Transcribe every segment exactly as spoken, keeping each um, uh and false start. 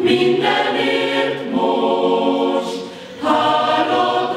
mindenért most hálat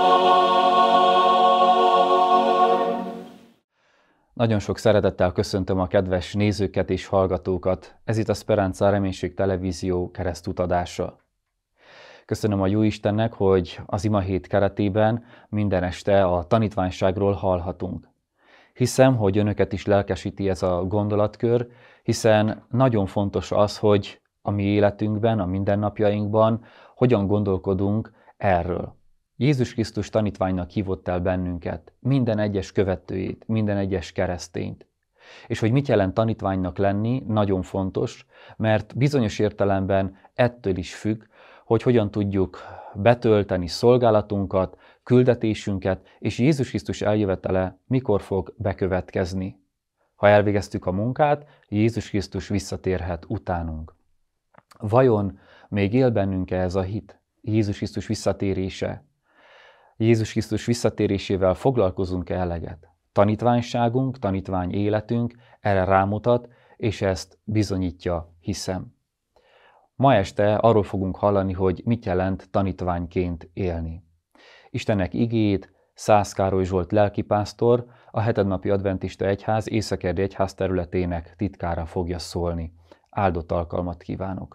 ad. Nagyon sok szeretettel köszöntöm a kedves nézőket és hallgatókat. Ez itt a Speranza Reménység Televízió keresztutadása. Köszönöm a Jóistennek, hogy az imahét keretében minden este a tanítványságról hallhatunk. Hiszem, hogy önöket is lelkesíti ez a gondolatkör, hiszen nagyon fontos az, hogy a mi életünkben, a mindennapjainkban hogyan gondolkodunk erről. Jézus Krisztus tanítványnak hívott el bennünket, minden egyes követőjét, minden egyes keresztényt. És hogy mit jelent tanítványnak lenni, nagyon fontos, mert bizonyos értelemben ettől is függ, hogy hogyan tudjuk betölteni szolgálatunkat, küldetésünket, és Jézus Krisztus eljövetele mikor fog bekövetkezni. Ha elvégeztük a munkát, Jézus Krisztus visszatérhet utánunk. Vajon még él bennünk-e ez a hit? Jézus Krisztus visszatérése? Jézus Krisztus visszatérésével foglalkozunk-e eleget? Tanítványságunk, tanítvány életünk erre rámutat, és ezt bizonyítja, hiszem. Ma este arról fogunk hallani, hogy mit jelent tanítványként élni. Istennek igéjét Szász Károly Zsolt lelkipásztor, a hetednapi adventista egyház Észak-Erdély egyház területének titkára fogja szólni. Áldott alkalmat kívánok!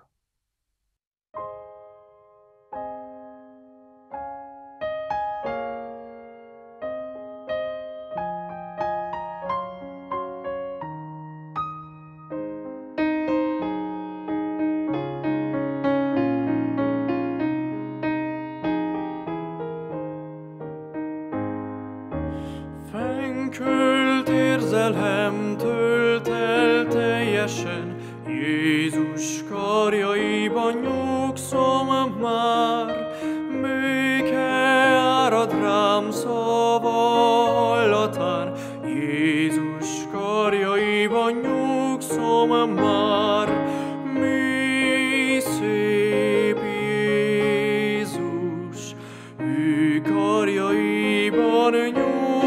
Fenkölt érzelem tölt el teljesen, Jézus karjaiban nyugszom már. Béke árad rám szava hallatán, Jézus karjaiban nyugszom már. Mi szép Jézus, ő karjaiban nyugszom.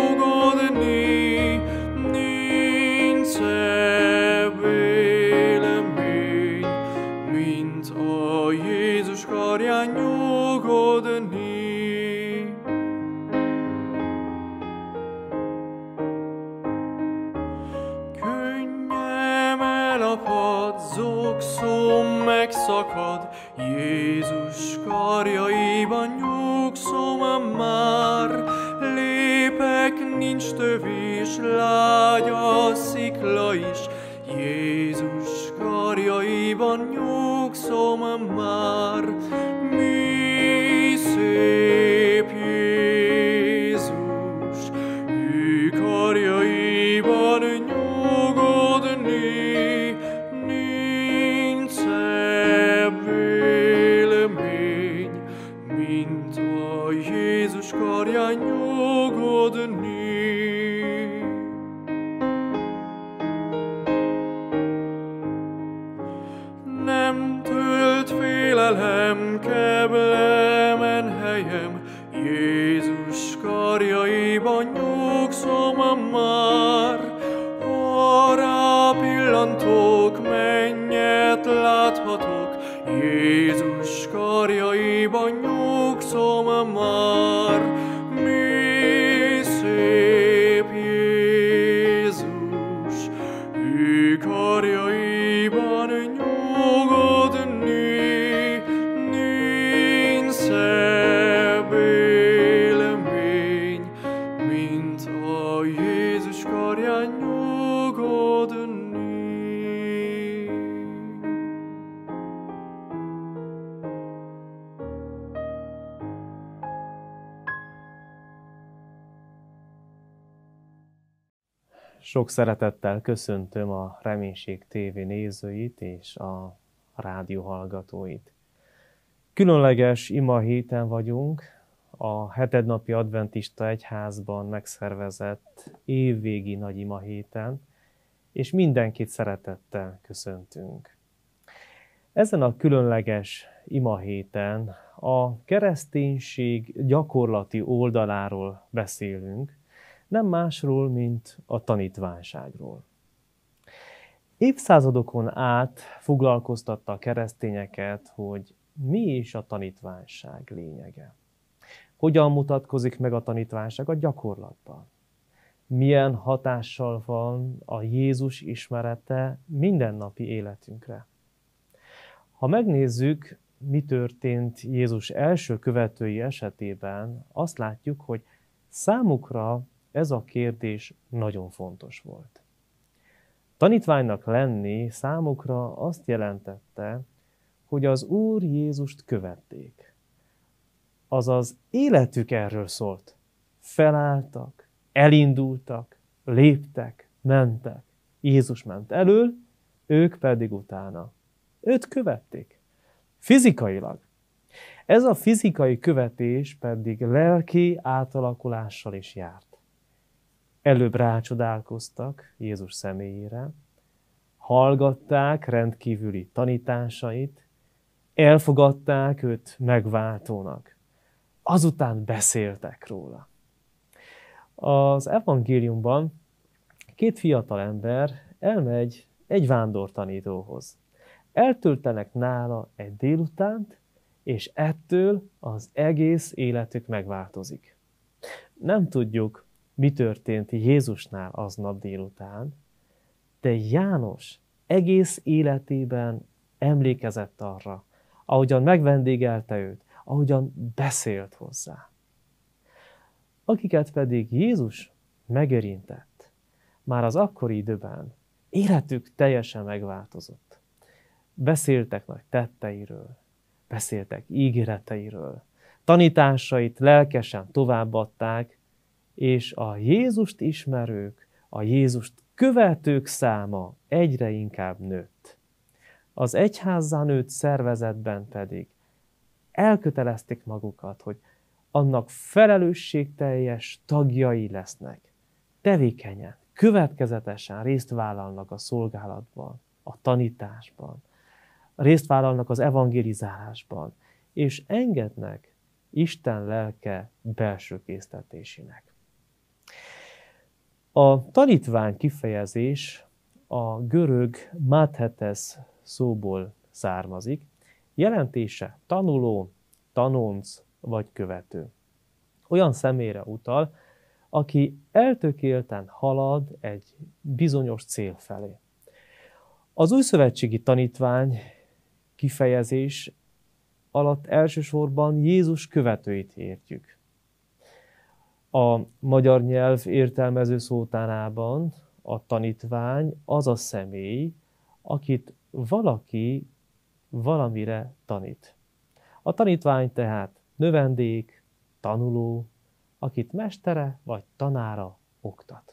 Megszakad, Jézus karjaiban nyugszom már. Lépek, nincs tövés, lágy a szikla is, Jézus karjaiban nyugszom már. Mi szép Jézus, ő karjaiban nyugodni. Jézus karján nyugodni. Nem tölt félelem keblemen helyem, Jézus karjaiban nyugszom már. Ha rápillantok, mennyet láthatok, Jézus karjaiban nyugszom már. Mi szép Jézus, ő karjaiban nyugodni. Nincs szebb élmény, mint a Jézus karján nyugodni. Sok szeretettel köszöntöm a Reménység té vé nézőit és a rádió hallgatóit. Különleges ima héten vagyunk, a hetednapi adventista egyházban megszervezett évvégi nagy ima héten, és mindenkit szeretettel köszöntünk. Ezen a különleges ima héten a kereszténység gyakorlati oldaláról beszélünk, nem másról, mint a tanítványságról. Évszázadokon át foglalkoztatta a keresztényeket, hogy mi is a tanítványság lényege. Hogyan mutatkozik meg a tanítványság a gyakorlatban? Milyen hatással van a Jézus ismerete mindennapi életünkre? Ha megnézzük, mi történt Jézus első követői esetében, azt látjuk, hogy számukra ez a kérdés nagyon fontos volt. Tanítványnak lenni számukra azt jelentette, hogy az Úr Jézust követték. Azaz életük erről szólt. Felálltak, elindultak, léptek, mentek. Jézus ment elől, ők pedig utána. Őt követték. Fizikailag. Ez a fizikai követés pedig lelki átalakulással is járt. Előbb rácsodálkoztak Jézus személyére, hallgatták rendkívüli tanításait, elfogadták őt megváltónak. Azután beszéltek róla. Az evangéliumban két fiatal ember elmegy egy vándortanítóhoz. Eltöltenek nála egy délutánt, és ettől az egész életük megváltozik. Nem tudjuk, mi történt Jézusnál aznap délután, de János egész életében emlékezett arra, ahogyan megvendégelte őt, ahogyan beszélt hozzá. Akiket pedig Jézus megérintett, már az akkori időben életük teljesen megváltozott. Beszéltek nagy tetteiről, beszéltek ígéreteiről, tanításait lelkesen továbbadták, és a Jézust ismerők, a Jézust követők száma egyre inkább nőtt. Az egyházzá nőtt szervezetben pedig elkötelezték magukat, hogy annak felelősségteljes tagjai lesznek. Tevékenyen, következetesen részt vállalnak a szolgálatban, a tanításban, részt vállalnak az evangelizálásban, és engednek Isten lelke belső késztetésének. A tanítvány kifejezés a görög máthetes szóból származik, jelentése tanuló, tanonc vagy követő. Olyan személyre utal, aki eltökélten halad egy bizonyos cél felé. Az újszövetségi tanítvány kifejezés alatt elsősorban Jézus követőit értjük. A magyar nyelv értelmező szótárában a tanítvány az a személy, akit valaki valamire tanít. A tanítvány tehát növendék, tanuló, akit mestere vagy tanára oktat.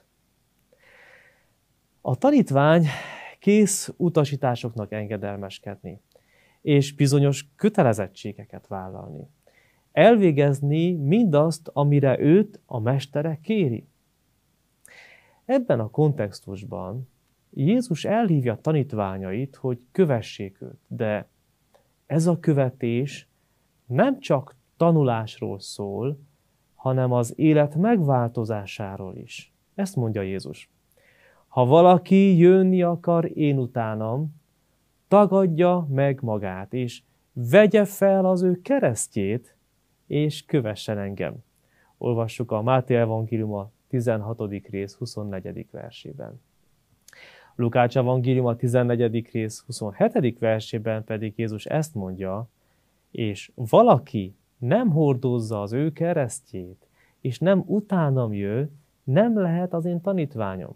A tanítvány kész utasításoknak engedelmeskedni, és bizonyos kötelezettségeket vállalni. Elvégezni mindazt, amire őt a mestere kéri. Ebben a kontextusban Jézus elhívja tanítványait, hogy kövessék őt, de ez a követés nem csak tanulásról szól, hanem az élet megváltozásáról is. Ezt mondja Jézus. Ha valaki jönni akar én utánam, tagadja meg magát, és vegye fel az ő keresztjét, és kövessen engem. Olvassuk a Máté evangéliuma tizenhatodik rész huszonnegyedik versében. Lukács evangéliuma tizennegyedik rész huszonhetedik versében pedig Jézus ezt mondja, és valaki nem hordozza az ő keresztjét, és nem utánam jön, nem lehet az én tanítványom.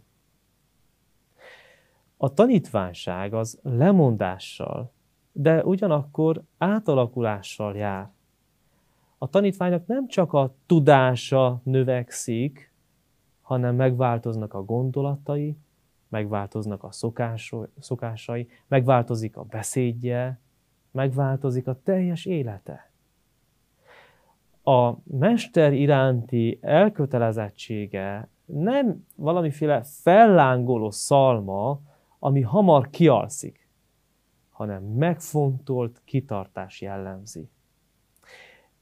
A tanítványság az lemondással, de ugyanakkor átalakulással jár. A tanítványnak nem csak a tudása növekszik, hanem megváltoznak a gondolatai, megváltoznak a szokásai, megváltozik a beszédje, megváltozik a teljes élete. A mester iránti elkötelezettsége nem valamiféle fellángoló szalma, ami hamar kialszik, hanem megfontolt kitartás jellemzi.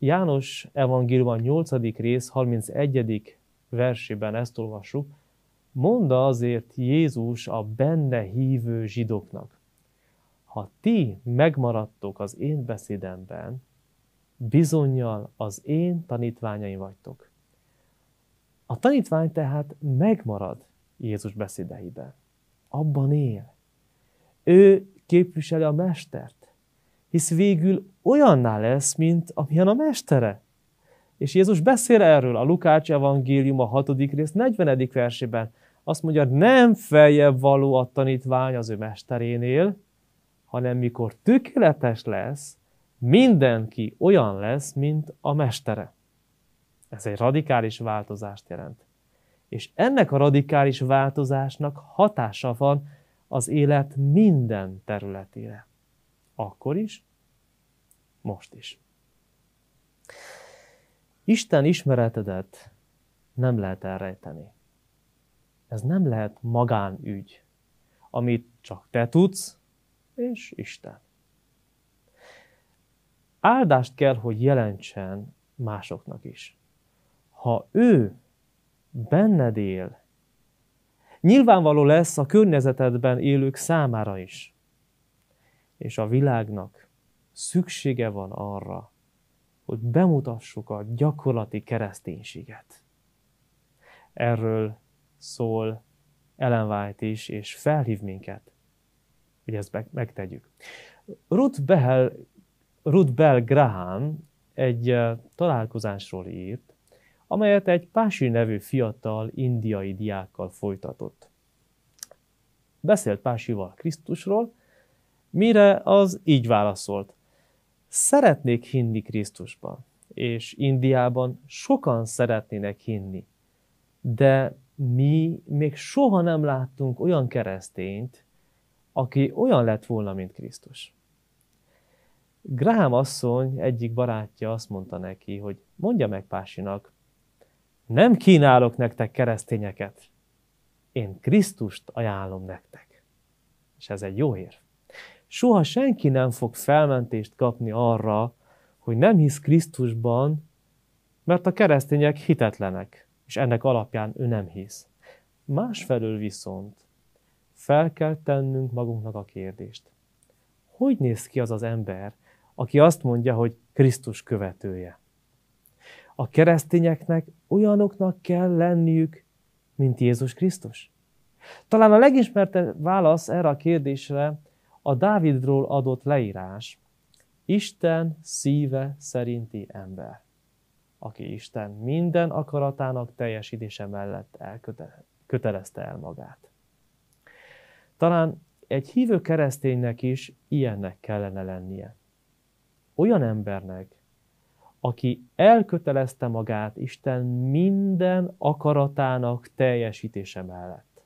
János evangéliuma nyolcadik rész harmincegyedik versében ezt olvassuk, Mondta azért Jézus a benne hívő zsidóknak: ha ti megmaradtok az én beszédemben, bizonnyal az én tanítványaim vagytok. A tanítvány tehát megmarad Jézus beszédeiben. Abban él. Ő képviseli a mestert, hisz végül olyanná lesz, mint amilyen a mestere. És Jézus beszél erről a Lukács evangélium a hatodik rész negyvenedik versében. Azt mondja, nem feljebb való a tanítvány az ő mesterénél, hanem mikor tökéletes lesz, mindenki olyan lesz, mint a mestere. Ez egy radikális változást jelent. És ennek a radikális változásnak hatása van az élet minden területére. Akkor is, most is. Isten ismeretedet nem lehet elrejteni. Ez nem lehet magánügy, amit csak te tudsz, és Isten. Áldást kell, hogy jelentsen másoknak is. Ha ő benned él, nyilvánvaló lesz a környezetedben élők számára is. És a világnak szüksége van arra, hogy bemutassuk a gyakorlati kereszténységet. Erről szól Ellen White is, és felhív minket, hogy ezt megtegyük. Ruth Bell, Ruth Bell Graham egy találkozásról írt, amelyet egy Pási nevű fiatal indiai diákkal folytatott. Beszélt Pásival Krisztusról, mire az így válaszolt: szeretnék hinni Krisztusban, és Indiában sokan szeretnének hinni, de mi még soha nem láttunk olyan keresztényt, aki olyan lett volna, mint Krisztus. Graham asszony egyik barátja azt mondta neki, hogy mondja meg Pásinak, nem kínálok nektek keresztényeket, én Krisztust ajánlom nektek. És ez egy jó érv. Soha senki nem fog felmentést kapni arra, hogy nem hisz Krisztusban, mert a keresztények hitetlenek, és ennek alapján ő nem hisz. Másfelől viszont fel kell tennünk magunknak a kérdést. Hogy néz ki az az ember, aki azt mondja, hogy Krisztus követője? A keresztényeknek olyanoknak kell lenniük, mint Jézus Krisztus? Talán a legismertebb válasz erre a kérdésre a Dávidról adott leírás. Isten szíve szerinti ember, aki Isten minden akaratának teljesítése mellett elkötelezte el magát. Talán egy hívő kereszténynek is ilyennek kellene lennie. Olyan embernek, aki elkötelezte magát Isten minden akaratának teljesítése mellett.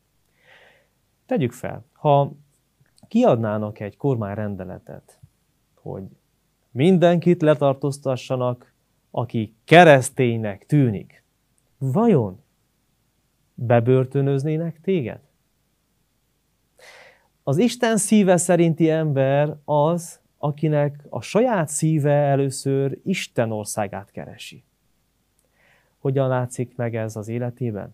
Tegyük fel, ha kiadnának egy kormányrendeletet, hogy mindenkit letartóztassanak, aki kereszténynek tűnik, vajon bebörtönöznének téged? Az Isten szíve szerinti ember az, akinek a saját szíve először Isten országát keresi. Hogyan látszik meg ez az életében?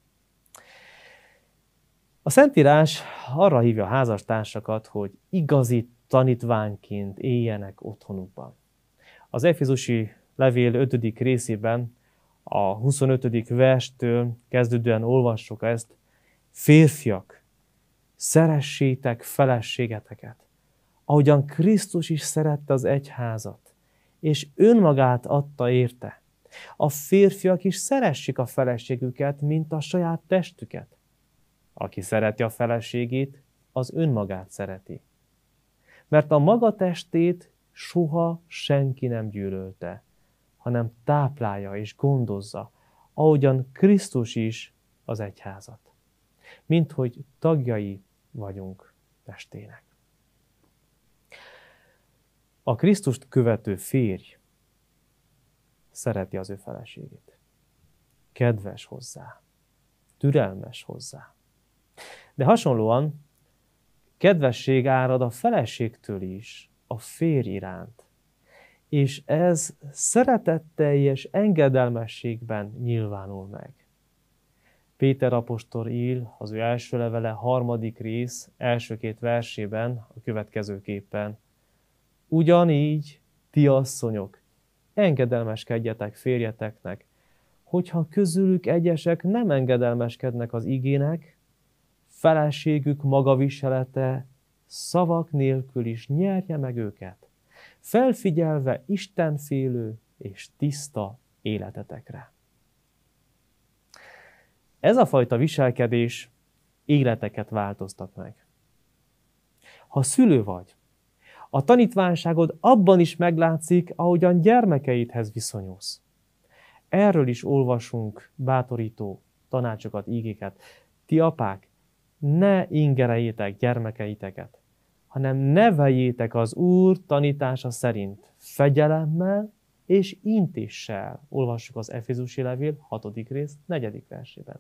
A Szentírás arra hívja a házastársakat, hogy igazi tanítványként éljenek otthonukban. Az Efézusi levél ötödik részében, a huszonötödik verstől kezdődően olvassuk ezt: férfiak, szeressétek feleségeteket, ahogyan Krisztus is szerette az egyházat, és önmagát adta érte. A férfiak is szeressék a feleségüket, mint a saját testüket. Aki szereti a feleségét, az önmagát szereti. Mert a maga testét soha senki nem gyűlölte, hanem táplálja és gondozza, ahogyan Krisztus is az egyházat. Mint hogy tagjai vagyunk testének. A Krisztust követő férj szereti az ő feleségét. Kedves hozzá, türelmes hozzá. De hasonlóan kedvesség árad a feleségtől is a férj iránt, és ez szeretetteljes engedelmességben nyilvánul meg. Péter apostol ír az ő első levele harmadik rész első két versében a következőképpen. Ugyanígy, ti asszonyok, engedelmeskedjetek férjeteknek, hogyha közülük egyesek nem engedelmeskednek az igének, feleségük magaviselete szavak nélkül is nyerje meg őket, felfigyelve istenfélő és tiszta életetekre. Ez a fajta viselkedés életeket változtat meg. Ha szülő vagy, a tanítványságod abban is meglátszik, ahogyan gyermekeidhez viszonyulsz. Erről is olvasunk bátorító tanácsokat, ígéket. Ti apák, ne ingereljétek gyermekeiteket, hanem neveljétek az Úr tanítása szerint, fegyelemmel és intéssel. Olvassuk az Efézusi levél hatodik rész negyedik versében.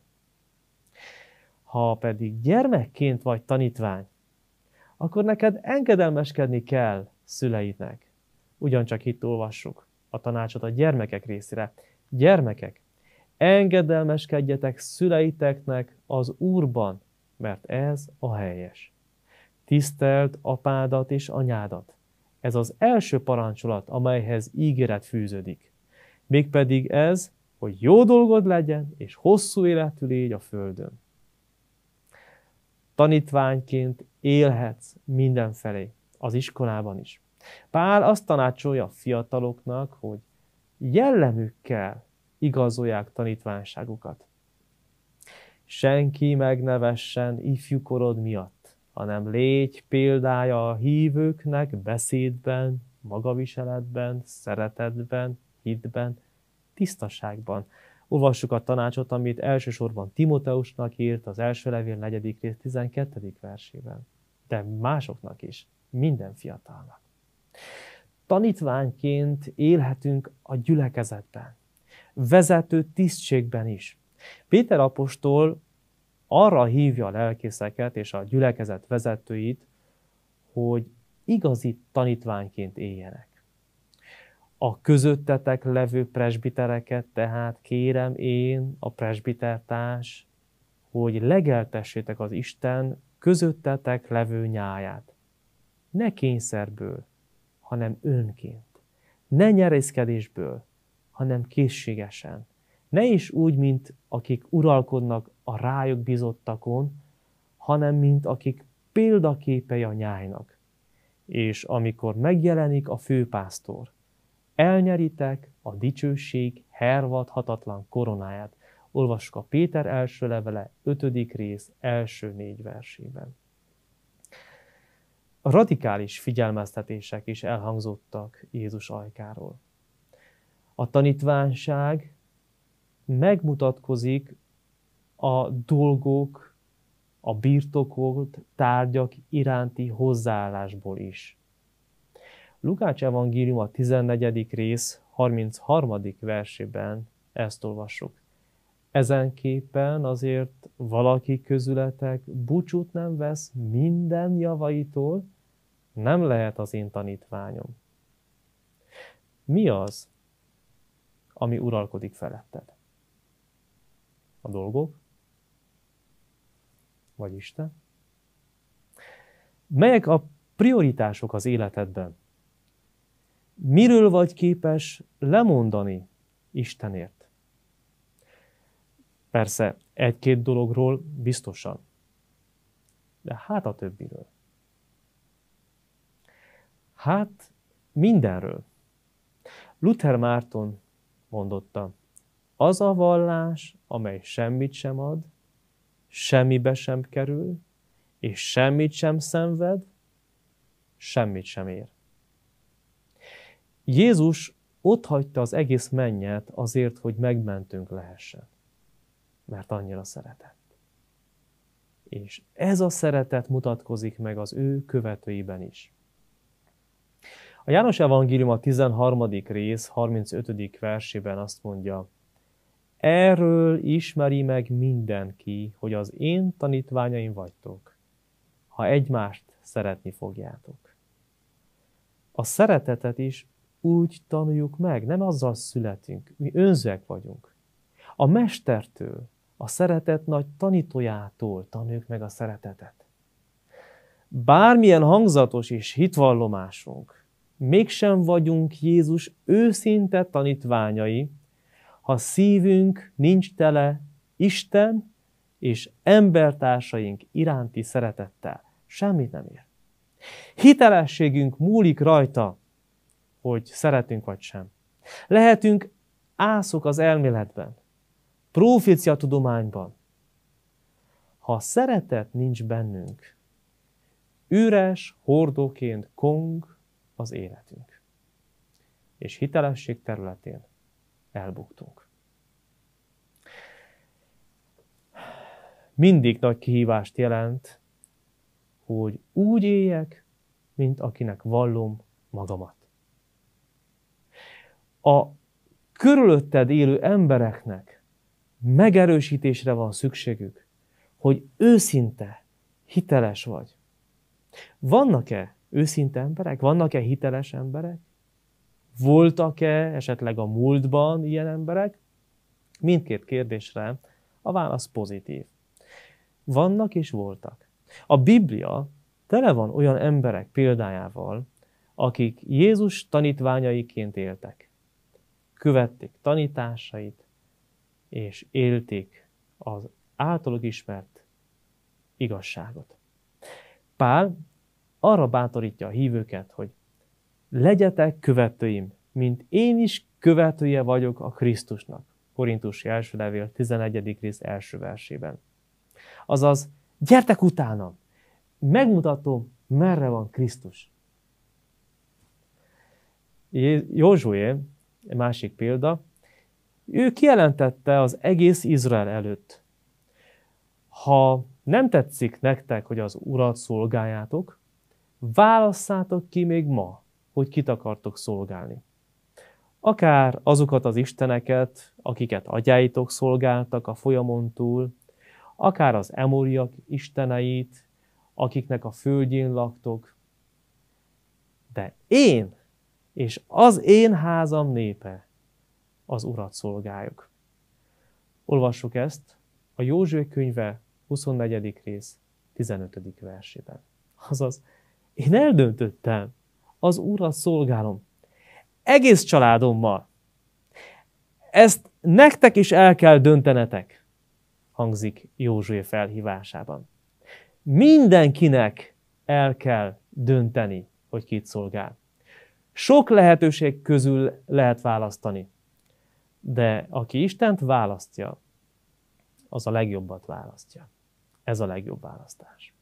Ha pedig gyermekként vagy tanítvány, akkor neked engedelmeskedni kell szüleidnek. Ugyancsak itt olvassuk a tanácsot a gyermekek részére. Gyermekek, engedelmeskedjetek szüleiteknek az Úrban, mert ez a helyes. Tiszteld apádat és anyádat. Ez az első parancsolat, amelyhez ígéret fűződik. Mégpedig ez, hogy jó dolgod legyen, és hosszú életű légy a földön. Tanítványként élhetsz mindenfelé, az iskolában is. Pál azt tanácsolja a fiataloknak, hogy jellemükkel igazolják tanítványságukat. Senki meg ne vessen ifjúkorod miatt, hanem légy példája a hívőknek beszédben, magaviseletben, szeretetben, hitben, tisztaságban. Olvassuk a tanácsot, amit elsősorban Timoteusnak írt az első levél negyedik rész tizenkettedik versében. De másoknak is, minden fiatalnak. Tanítványként élhetünk a gyülekezetben, vezető tisztségben is. Péter apostol arra hívja a lelkészeket és a gyülekezet vezetőit, hogy igazi tanítványként éljenek. A közöttetek levő presbitereket tehát kérem én, a presbitertárs, hogy legeltessétek az Isten közöttetek levő nyáját. Ne kényszerből, hanem önként. Ne nyerészkedésből, hanem készségesen. Ne is úgy, mint akik uralkodnak a rájuk bizottakon, hanem mint akik példaképei a nyájnak. És amikor megjelenik a főpásztor, elnyeritek a dicsőség hervadhatatlan koronáját. Olvassuk a Péter első levele ötödik rész első négy versében. Radikális figyelmeztetések is elhangzottak Jézus ajkáról. A tanítványság megmutatkozik a dolgok, a birtokolt tárgyak iránti hozzáállásból is. Lukács evangélium a tizennegyedik rész harmincharmadik versében ezt olvassuk. Ezenképpen azért valaki közületek búcsút nem vesz minden javaitól, nem lehet az én tanítványom. Mi az, ami uralkodik feletted? A dolgok? Vagy Isten? Melyek a prioritások az életedben? Miről vagy képes lemondani Istenért? Persze, egy-két dologról biztosan, de hát a többiről. Hát mindenről. Luther Márton mondotta, az a vallás, amely semmit sem ad, semmibe sem kerül, és semmit sem szenved, semmit sem ér. Jézus otthagyta az egész mennyet azért, hogy megmentünk lehessen. Mert annyira szeretett. És ez a szeretet mutatkozik meg az ő követőiben is. A János evangélium a tizenharmadik rész harmincötödik versében azt mondja, erről ismeri meg mindenki, hogy az én tanítványaim vagytok, ha egymást szeretni fogjátok. A szeretetet is úgy tanuljuk meg, nem azzal születünk, mi önzőek vagyunk. A mestertől, a szeretet nagy tanítójától tanuljuk meg a szeretetet. Bármilyen hangzatos és hitvallomásunk, mégsem vagyunk Jézus őszinte tanítványai, ha szívünk nincs tele Isten és embertársaink iránti szeretettel. Semmit nem ér. Hitelességünk múlik rajta, hogy szeretünk vagy sem. Lehetünk ászok az elméletben, profécia tudományban. Ha szeretet nincs bennünk, üres hordóként kong az életünk. És hitelesség területén elbuktunk. Mindig nagy kihívást jelent, hogy úgy éljek, mint akinek vallom magamat. A körülötted élő embereknek megerősítésre van szükségük, hogy őszinte, hiteles vagy. Vannak-e őszinte emberek? Vannak-e hiteles emberek? Voltak-e esetleg a múltban ilyen emberek? Mindkét kérdésre a válasz pozitív. Vannak és voltak. A Biblia tele van olyan emberek példájával, akik Jézus tanítványaiként éltek. Követték tanításait, és élték az általuk ismert igazságot. Pál arra bátorítja a hívőket, hogy legyetek követőim, mint én is követője vagyok a Krisztusnak. Korintusi első levél tizenegyedik rész első versében. Azaz, gyertek utánam, megmutatom, merre van Krisztus. Józsué, másik példa, ő kijelentette az egész Izrael előtt. Ha nem tetszik nektek, hogy az Urat szolgáljátok, válasszátok ki még ma, hogy kit akartok szolgálni. Akár azokat az isteneket, akiket atyáitok szolgáltak a folyamon túl, akár az emoriak isteneit, akiknek a földjén laktok. De én és az én házam népe az Urat szolgáljuk. Olvassuk ezt a Józsué könyve huszonnegyedik rész tizenötödik versében. Azaz, én eldöntöttem, az Urat szolgálom. Egész családommal. Ezt nektek is el kell döntenetek, hangzik Józsué felhívásában. Mindenkinek el kell dönteni, hogy kit szolgál. Sok lehetőség közül lehet választani, de aki Istent választja, az a legjobbat választja. Ez a legjobb választás.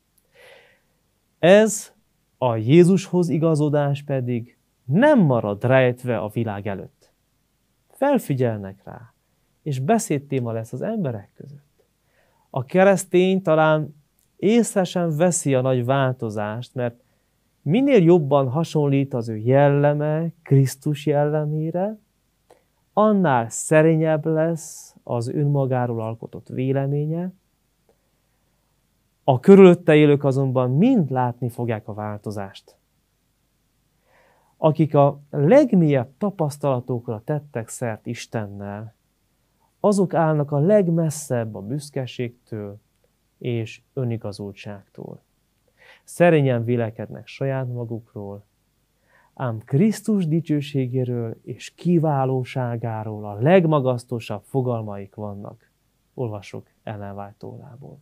Ez a Jézushoz igazodás pedig nem marad rejtve a világ előtt. Felfigyelnek rá, és beszédtéma lesz az emberek között. A keresztény talán észre sem veszi a nagy változást, mert minél jobban hasonlít az ő jelleme Krisztus jellemére, annál szerényebb lesz az önmagáról alkotott véleménye. A körülötte élők azonban mind látni fogják a változást. Akik a legmélyebb tapasztalatokra tettek szert Istennel, azok állnak a legmesszebb a büszkeségtől és önigazultságtól. Szerényen vélekednek saját magukról, ám Krisztus dicsőségéről és kiválóságáról a legmagasztosabb fogalmaik vannak. Olvasok Ellen White tollából.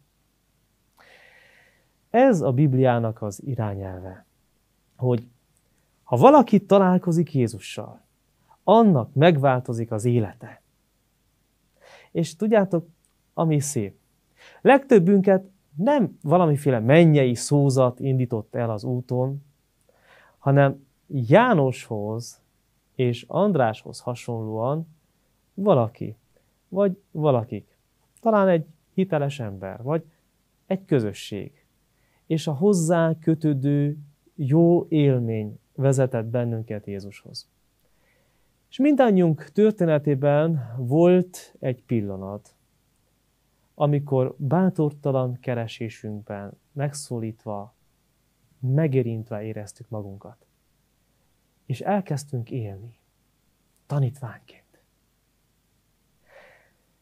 Ez a Bibliának az irányelve, hogy ha valaki találkozik Jézussal, annak megváltozik az élete. És tudjátok, ami szép. Legtöbbünket nem valamiféle mennyei szózat indított el az úton, hanem Jánoshoz és Andráshoz hasonlóan valaki, vagy valakik, talán egy hiteles ember, vagy egy közösség, és a hozzá kötődő jó élmény vezetett bennünket Jézushoz. És mindannyiunk történetében volt egy pillanat, amikor bátortalan keresésünkben megszólítva, megérintve éreztük magunkat. És elkezdtünk élni, tanítványként.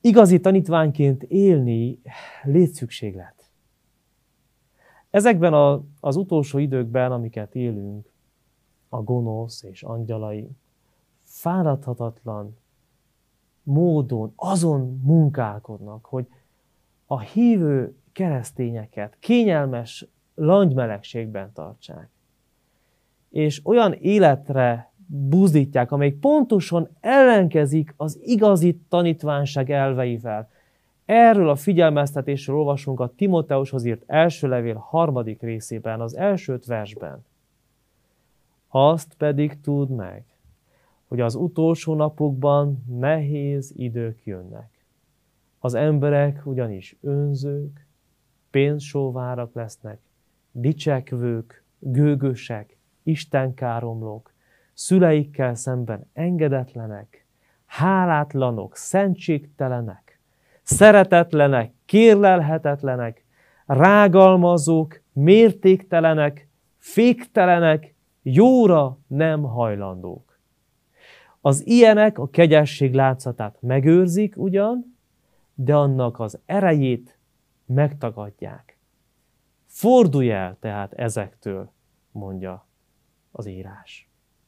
igazi tanítványként élni létszükséglet. Ezekben a, az utolsó időkben, amiket élünk, a gonosz és angyalai fáradhatatlan módon azon munkálkodnak, hogy a hívő keresztényeket kényelmes langymelegségben tartsák. És olyan életre buzdítják, amelyik pontosan ellenkezik az igazi tanítványság elveivel. Erről a figyelmeztetésről olvasunk a Timóteushoz írt első levél harmadik részében, az első öt versben. Azt pedig tudd meg, hogy az utolsó napokban nehéz idők jönnek. Az emberek ugyanis önzők, pénzsóvárak lesznek, dicsekvők, gőgösek, istenkáromlók, szüleikkel szemben engedetlenek, hálátlanok, szentségtelenek, szeretetlenek, kérlelhetetlenek, rágalmazók, mértéktelenek, féktelenek, jóra nem hajlandók. Az ilyenek a kegyesség látszatát megőrzik ugyan, de annak az erejét megtagadják. Fordulj el tehát ezektől, mondja az írás.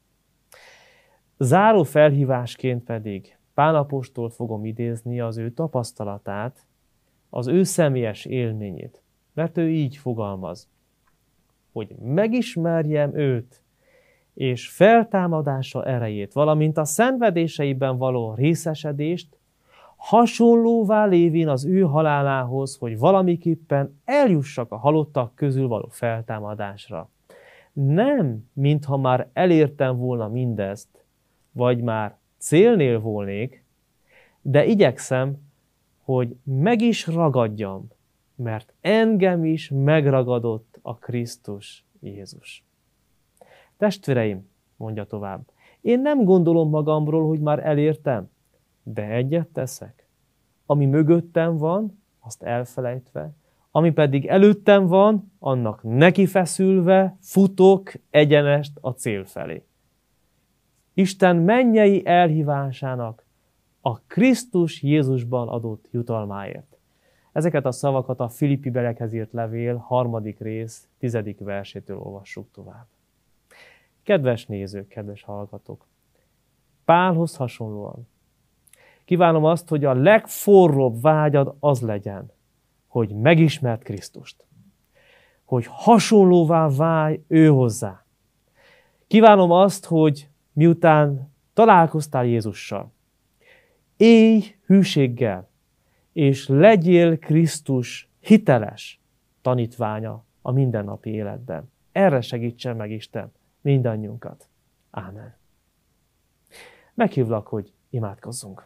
Záró felhívásként pedig Pál apostolt fogom idézni az ő tapasztalatát, az ő személyes élményét, mert ő így fogalmaz, hogy megismerjem őt, és feltámadása erejét, valamint a szenvedéseiben való részesedést, hasonlóvá lévén az ő halálához, hogy valamiképpen eljussak a halottak közül való feltámadásra. Nem, mintha már elértem volna mindezt, vagy már célnél volnék, de igyekszem, hogy meg is ragadjam, mert engem is megragadott a Krisztus Jézus. Testvéreim, mondja tovább, én nem gondolom magamról, hogy már elértem, de egyet teszek. Ami mögöttem van, azt elfelejtve, ami pedig előttem van, annak nekifeszülve futok egyenest a cél felé. Isten mennyei elhívásának a Krisztus Jézusban adott jutalmáért. Ezeket a szavakat a Filippi belekhez írt levél harmadik rész tizedik versétől olvassuk tovább. Kedves nézők, kedves hallgatók! Pálhoz hasonlóan kívánom azt, hogy a legforróbb vágyad az legyen, hogy megismerd Krisztust. Hogy hasonlóvá válj ő hozzá. Kívánom azt, hogy miután találkoztál Jézussal, élj hűséggel, és legyél Krisztus hiteles tanítványa a mindennapi életben. Erre segítsen meg Isten mindannyiunkat. Ámen. Meghívlak, hogy imádkozzunk.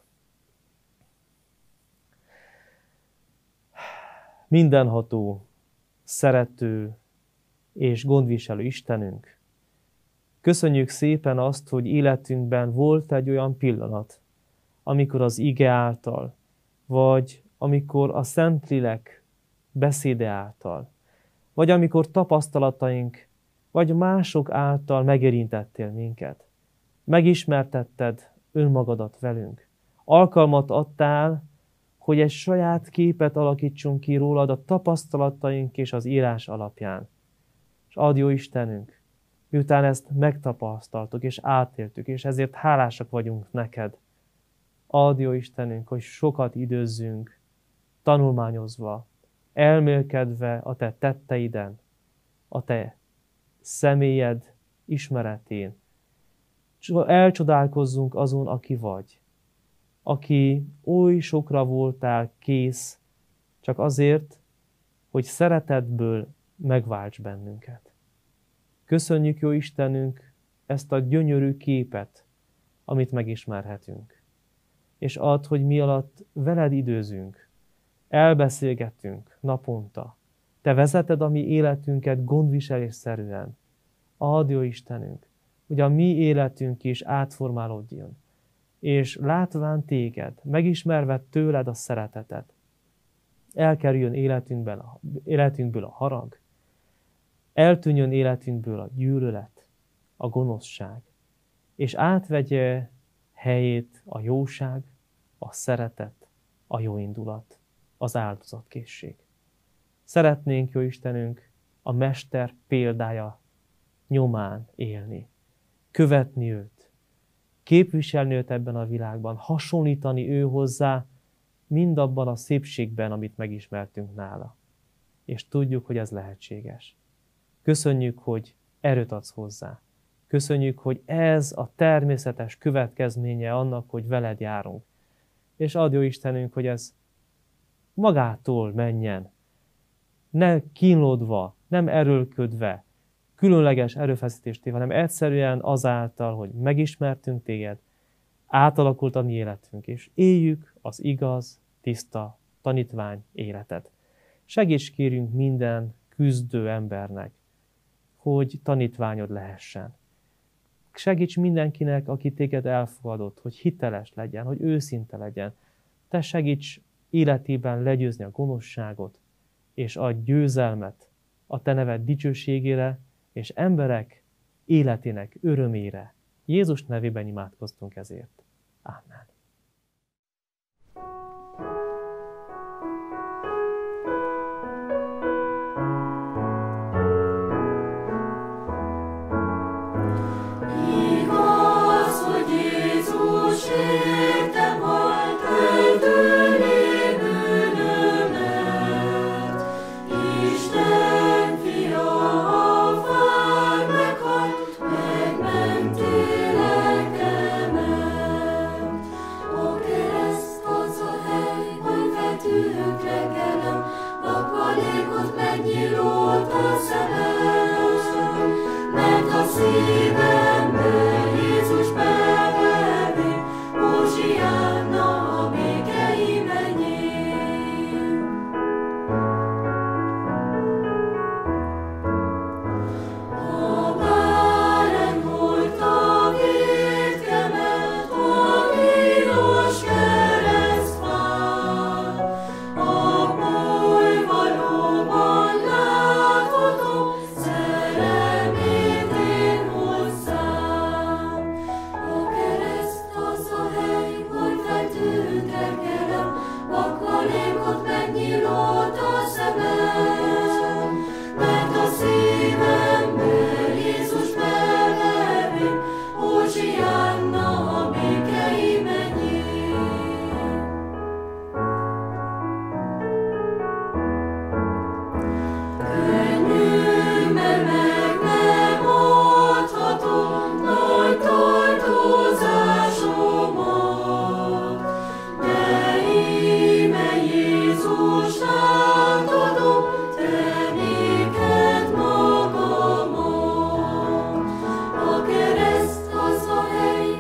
Mindenható, szerető és gondviselő Istenünk, köszönjük szépen azt, hogy életünkben volt egy olyan pillanat, amikor az ige által, vagy amikor a Szentlélek beszéde által, vagy amikor tapasztalataink, vagy mások által megérintettél minket. Megismertetted önmagadat velünk. Alkalmat adtál, hogy egy saját képet alakítsunk ki rólad a tapasztalataink és az írás alapján. És add, jó Istenünk, miután ezt megtapasztaltuk és átéltük, és ezért hálásak vagyunk neked, add, jó Istenünk, hogy sokat időzzünk, tanulmányozva, elmélkedve a te tetteiden, a te személyed ismeretén. Elcsodálkozzunk azon, aki vagy, aki oly sokra voltál kész, csak azért, hogy szeretetből megválts bennünket. Köszönjük, jó Istenünk, ezt a gyönyörű képet, amit megismerhetünk. És add, hogy mi alatt veled időzünk, elbeszélgetünk naponta. Te vezeted a mi életünket gondviselésszerűen. Add, jó Istenünk, hogy a mi életünk is átformálódjon, és látván téged, megismerve tőled a szeretetet, elkerüljön életünkben, életünkből a harag, eltűnjön életünkből a gyűlölet, a gonoszság, és átvegye helyét a jóság, a szeretet, a jó indulat, az áldozatkészség. Szeretnénk, jó Istenünk, a Mester példája nyomán élni, követni őt, képviselni őt ebben a világban, hasonlítani ő hozzá mindabban a szépségben, amit megismertünk nála. És tudjuk, hogy ez lehetséges. Köszönjük, hogy erőt adsz hozzá. Köszönjük, hogy ez a természetes következménye annak, hogy veled járunk. És add, jó Istenünk, hogy ez magától menjen, ne kínlódva, nem erőlködve, különleges erőfeszítést téve, hanem egyszerűen azáltal, hogy megismertünk téged, átalakult a mi életünk, és éljük az igaz, tiszta tanítvány életet. Segíts kérünk minden küzdő embernek, hogy tanítványod lehessen. Segíts mindenkinek, aki téged elfogadott, hogy hiteles legyen, hogy őszinte legyen. Te segíts életében legyőzni a gonoszságot, és adj győzelmet a te neved dicsőségére, és emberek életének örömére. Jézus nevében imádkoztunk ezért. Amen. Igaz, hogy Jézus érte majd eltűni bűnömet. Isten fia a fán meghalt, megmentél engemet. A kereszt az a hely, hogy vetünk reggelen, vakvalékot megnyílt a szemem, mert a szívemből Jézus bevevi, Hózsiánna a békei mennyén. A bárány hordta vétkemet a piros keresztfán, a boly valóban látható, szerelmét én hozzám. A kereszt az a hely, hogy feltűnt reggelem, vakvalékot megnyílt a szemem, mert a szívemből Jézus bevevi, Hózsiánna a békei mennyén. Könnyű, mert meg nem oldhatom nagy tartozásomat, de íme Jézusnak adom terméket magamat. A kereszt az a hely,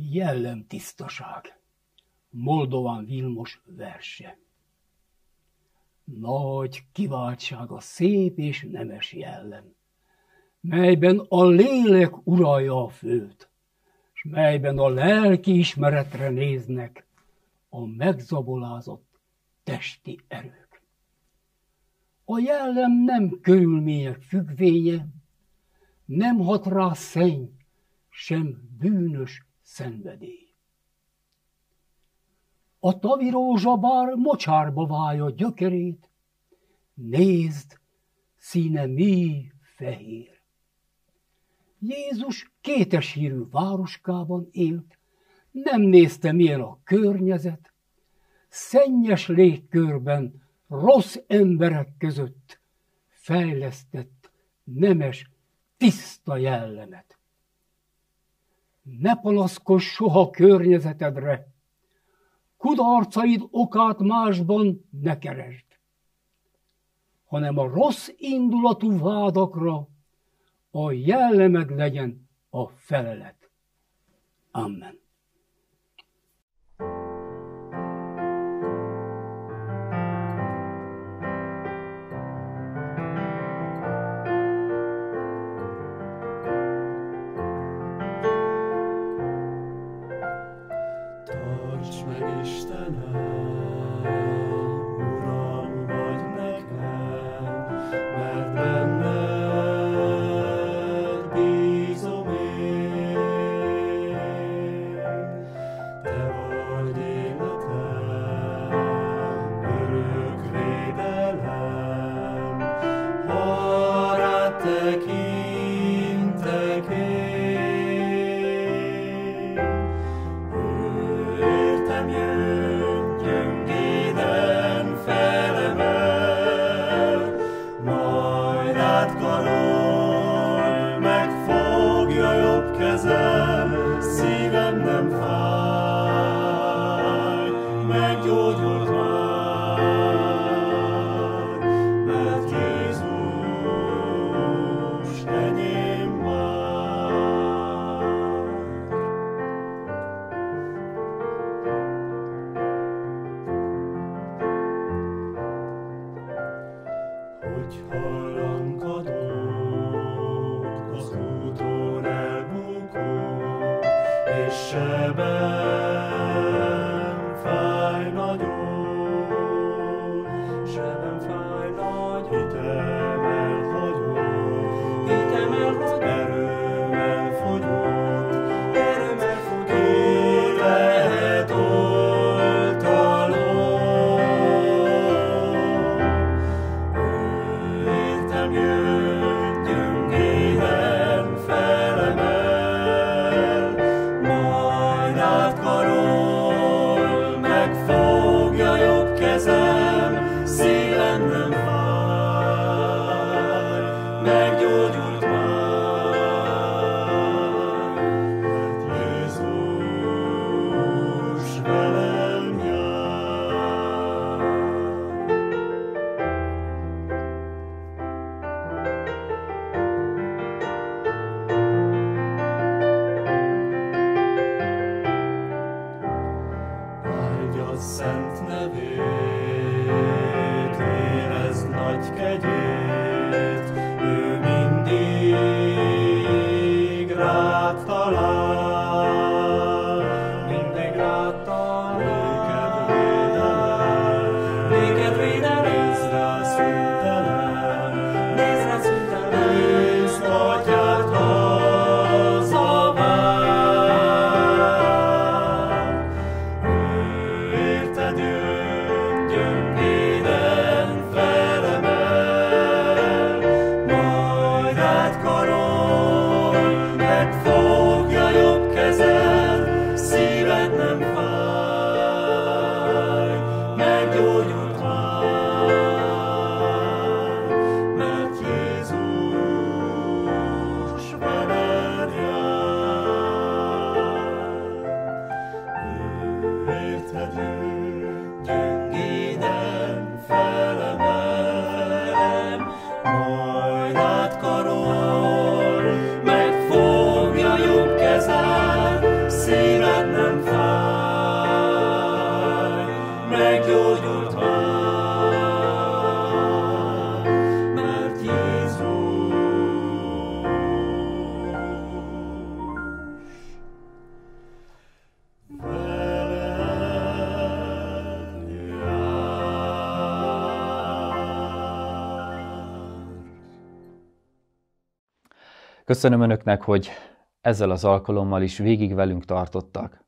Jellemtisztaság. Moldován Vilmos verse. Nagy kiváltság a szép és nemes jellem, melyben a lélek uralja a főt, s melyben a lelki ismeretre néznek a megzabolázott testi erők. A jellem nem körülmények függvénye, nem hat rá szenny, sem bűnös szenvedély. A tavirózsa bár mocsárba válja gyökerét, nézd, színe mély fehér. Jézus kéteshírű városkában élt, nem nézte, milyen a környezet, szennyes légkörben, rossz emberek között fejlesztett, nemes, tiszta jellemet. Ne panaszkodj soha környezetedre, kudarcaid okát másban ne keresd, hanem a rossz indulatú vádakra a jellemed legyen a felelet. Amen. Tarts meg, Istenem, Uram vagy nekem, mert benned bízom én. Te vagy életem, örök védelem, ha rád tekintek én. Szívem nem fáj, meggyógyult már, mert Jézus enyém már. Hogy hallankadok az úton elbukok, és sebem fáj nagyon, sebem fáj nagy, hitem elhagyott, hitem elhagyott, erőm elfogyott, erőm elfogyott, ki lehet oltalom. Ő értem jön, gyöngéden felemel, majd átkarol. Köszönöm Önöknek, hogy ezzel az alkalommal is végig velünk tartottak.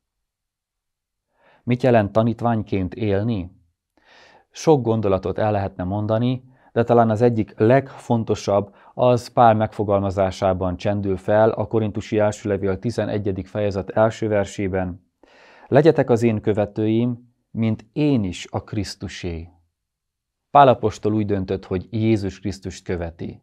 Mit jelent tanítványként élni? Sok gondolatot el lehetne mondani, de talán az egyik legfontosabb az Pál megfogalmazásában csendül fel a Korintusi első levél tizenegyedik fejezet első versében. Legyetek az én követőim, mint én is a Krisztusé. Pál apostol úgy döntött, hogy Jézus Krisztust követi.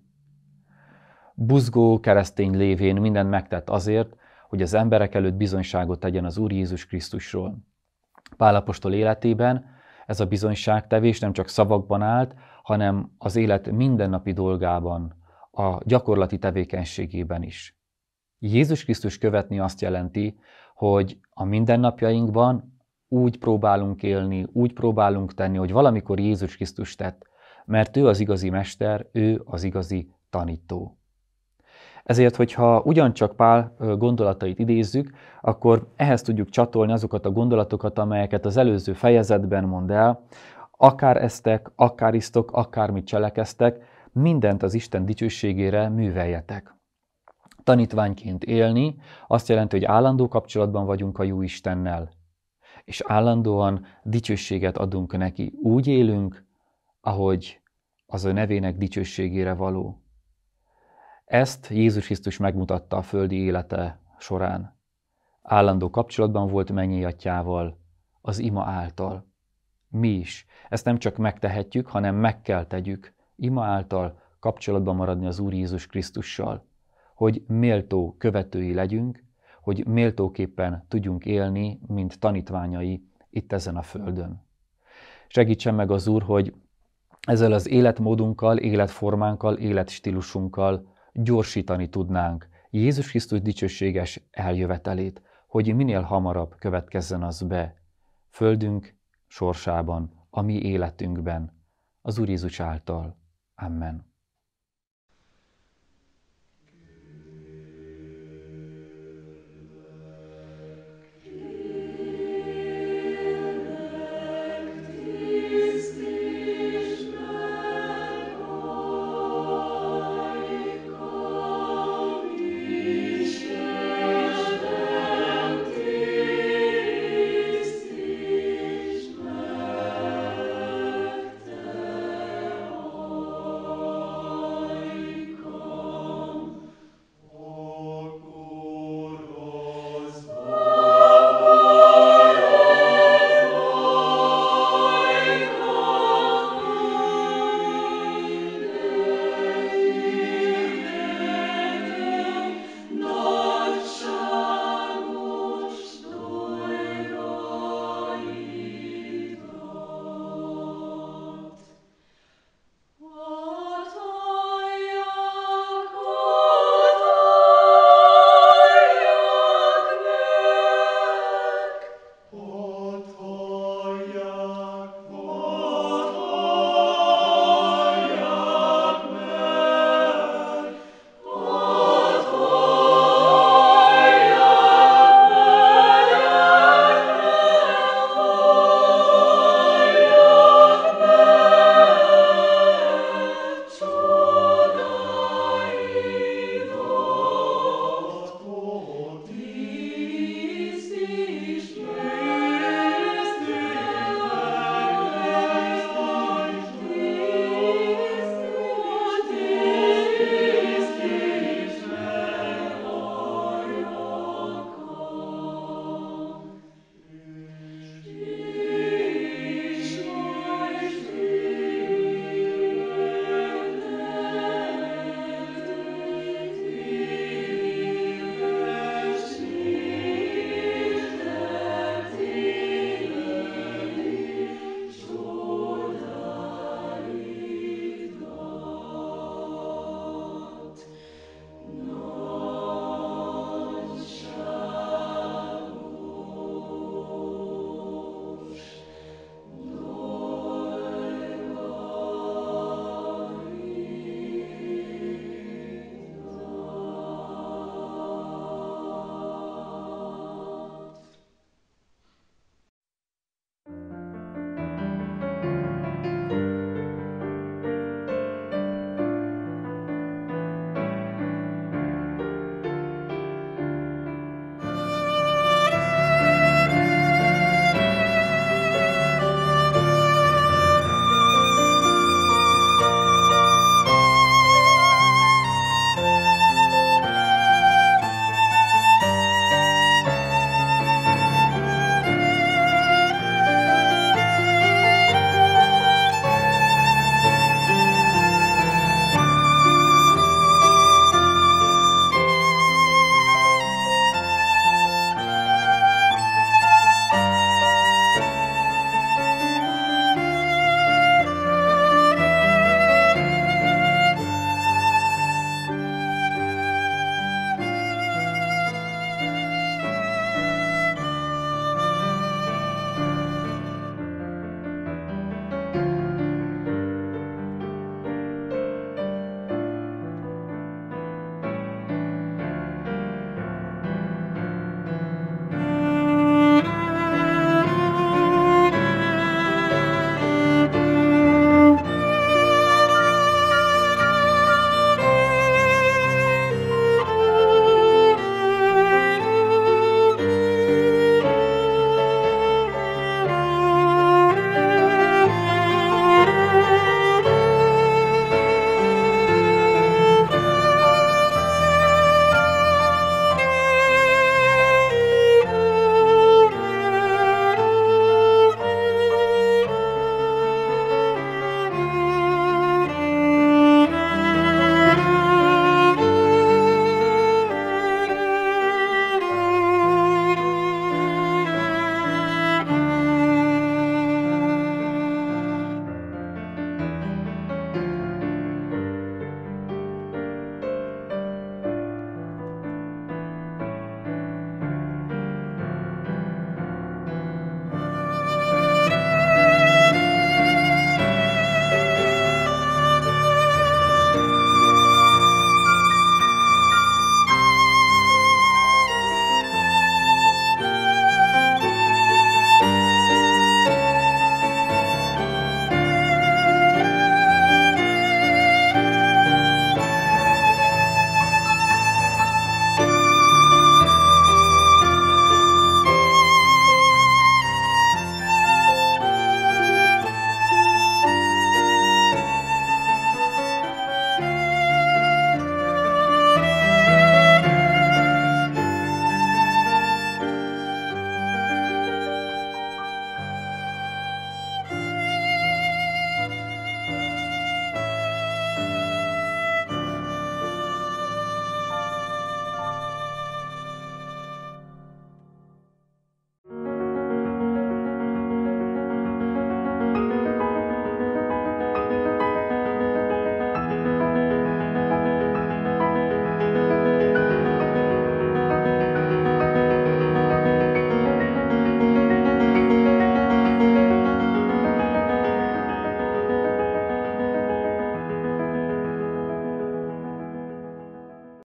Buzgó keresztény lévén mindent megtett azért, hogy az emberek előtt bizonyságot tegyen az Úr Jézus Krisztusról. Pál apostol életében ez a bizonyságtevés nem csak szavakban állt, hanem az élet mindennapi dolgában, a gyakorlati tevékenységében is. Jézus Krisztus követni azt jelenti, hogy a mindennapjainkban úgy próbálunk élni, úgy próbálunk tenni, hogy valamikor Jézus Krisztus tett, mert ő az igazi mester, ő az igazi tanító. Ezért, hogyha ugyancsak Pál gondolatait idézzük, akkor ehhez tudjuk csatolni azokat a gondolatokat, amelyeket az előző fejezetben mond el, akár esztek, akár isztok, akármit cselekeztek, mindent az Isten dicsőségére műveljetek. Tanítványként élni azt jelenti, hogy állandó kapcsolatban vagyunk a jó Istennel, és állandóan dicsőséget adunk neki. Úgy élünk, ahogy az ő nevének dicsőségére való. Ezt Jézus Krisztus megmutatta a földi élete során. Állandó kapcsolatban volt mennyei atyával, az ima által. Mi is. Ezt nem csak megtehetjük, hanem meg kell tegyük. Ima által kapcsolatban maradni az Úr Jézus Krisztussal. Hogy méltó követői legyünk, hogy méltóképpen tudjunk élni, mint tanítványai itt ezen a földön. Segítsen meg az Úr, hogy ezzel az életmódunkkal, életformánkkal, életstílusunkkal gyorsítani tudnánk Jézus Krisztus dicsőséges eljövetelét, hogy minél hamarabb következzen az be földünk sorsában, a mi életünkben, az Úr Jézus által. Amen.